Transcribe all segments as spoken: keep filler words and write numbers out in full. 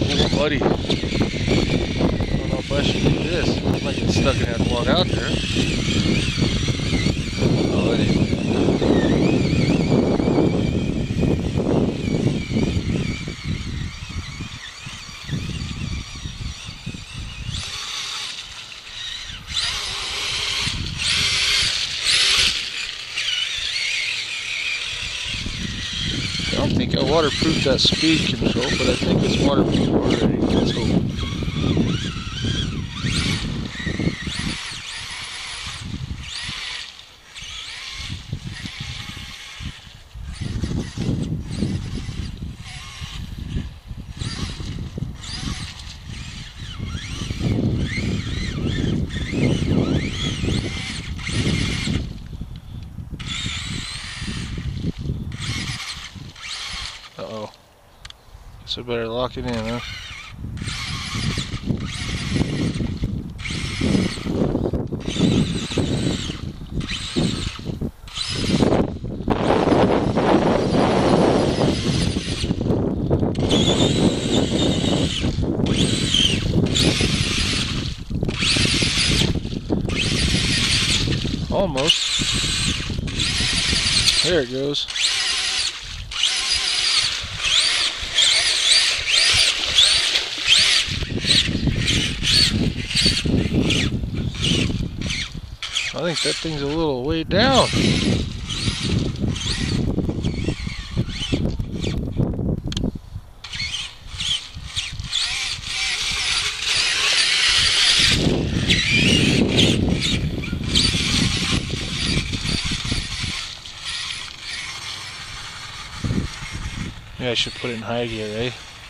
little muddy. I don't know if I should do this. I might get stuck and have to walk out there. Oh, anyway. I don't think I waterproofed that speed control, but I think it's waterproof already. Let's hope. Uh-oh. Guess I better lock it in, huh? Almost. There it goes. I think that thing's a little way down. Maybe I should put it in high gear, eh?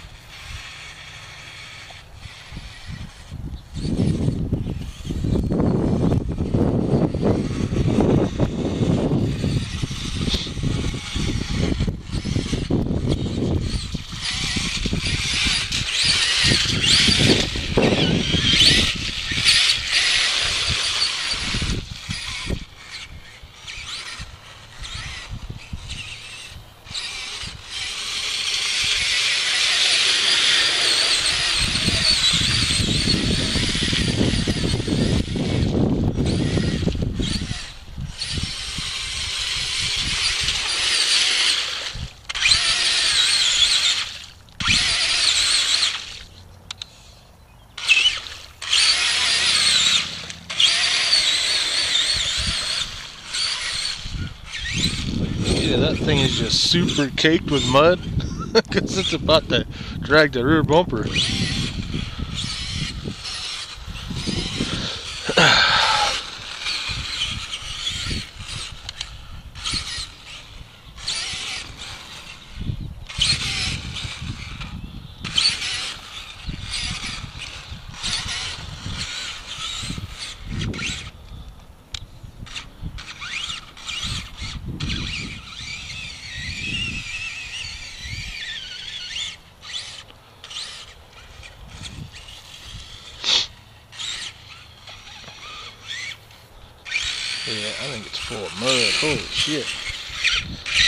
Yeah, that thing is just super caked with mud because it's about to drag the rear bumper. Yeah, I think it's full of mud. Holy shit.